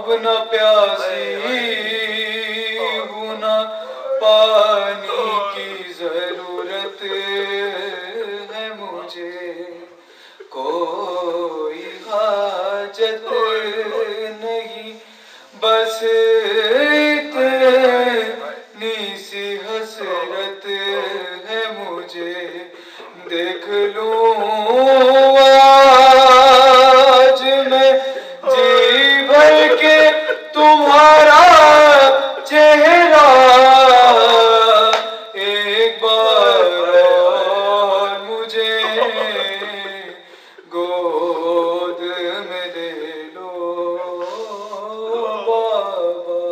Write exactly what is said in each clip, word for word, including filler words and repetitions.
न प्यासी हूँ, न पानी की जरूरत है मुझे, कोई हाजत नहीं, बस इतनी सी हसरत है मुझे। देख लूं आज मैं जी भर के तुम्हारा चेहरा, एक बार और मुझे गोद में ले लो बाबा।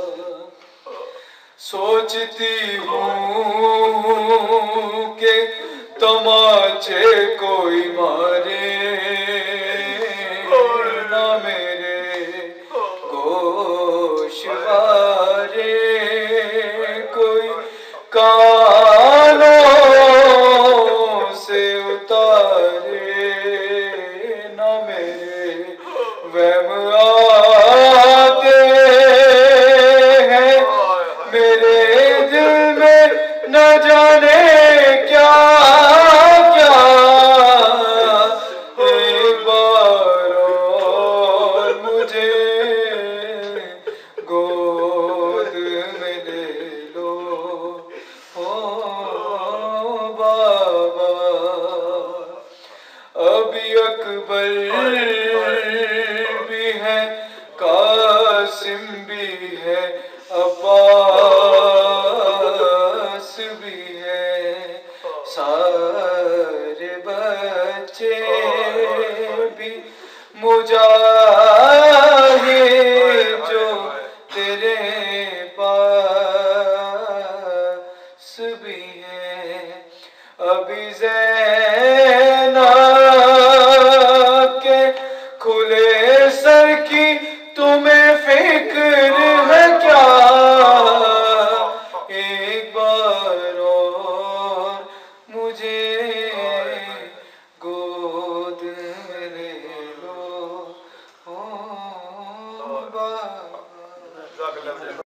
सोचती हूँ कि तमाचे कोई मारे ना मेरे गोशवारे, कोई कानों से उतारे ना मेरे वहम आते हैं मेरे दिल में न जाने क्या क्या। एक बार और मुझे गोद में ले लो ओ बाबा। अभी अकबर भी है, कासिम भी है, अब्बास भी है, सारे बच्चे भी मुजाहिद जो तेरे पास भी है। अभी ज़ैनब के खुले सर की तुम्हें फिक्र है क्या, एक बार और मुझे गोद में ले लो ओ बाबा।